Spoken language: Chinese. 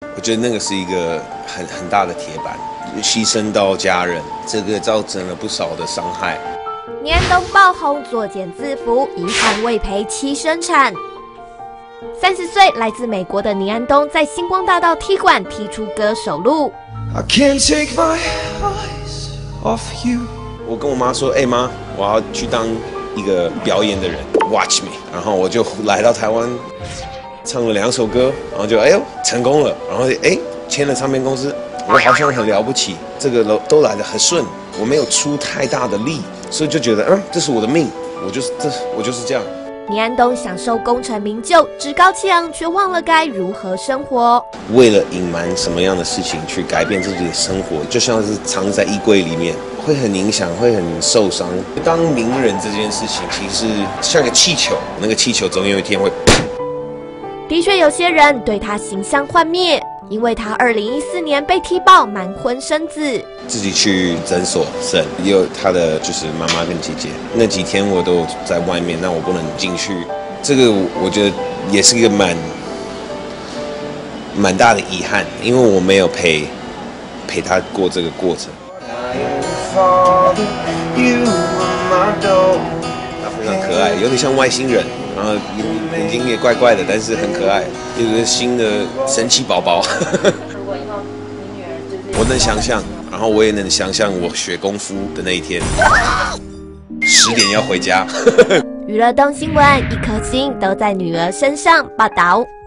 我觉得那个是一个很大的铁板，牺牲到家人，这个造成了不少的伤害。 倪安东爆红作茧自缚，遗憾未陪妻生产。30岁来自美国的倪安东在星光大道踢馆踢出歌手路。 I can't take my eyes off you。我跟我妈说：“哎妈，我要去当一个表演的人 ，Watch me。”然后我就来到台湾，唱了2首歌，然后就成功了，然后签了唱片公司。我好像很了不起，这个都来得很顺，我没有出太大的力，所以就觉得这是我的命，我就是这样。 倪安东享受功成名就，趾高气扬，却忘了该如何生活。 为了隐瞒什么样的事情去改变自己的生活，就像是藏在衣柜里面，会很影响，会很受伤。当名人这件事情，其实像个气球，那个气球总有一天会。 的确，有些人对他形象幻灭，因为他2014年被踢爆瞒婚生子， 自己去诊所生，也有他的就是妈妈跟姐姐。那几天我都在外面，那我不能进去。这个我觉得也是一个蛮大的遗憾，因为我没有陪他过这个过程。他非常可爱，有点像外星人。然后眼睛也怪怪的，但是很可爱，有个新的神奇宝宝。 如果以后你女儿就是， 我能想象，然后我也能想象我学功夫的那一天，10点要回家。 娱乐动新闻，一颗心都在女儿身上。报道。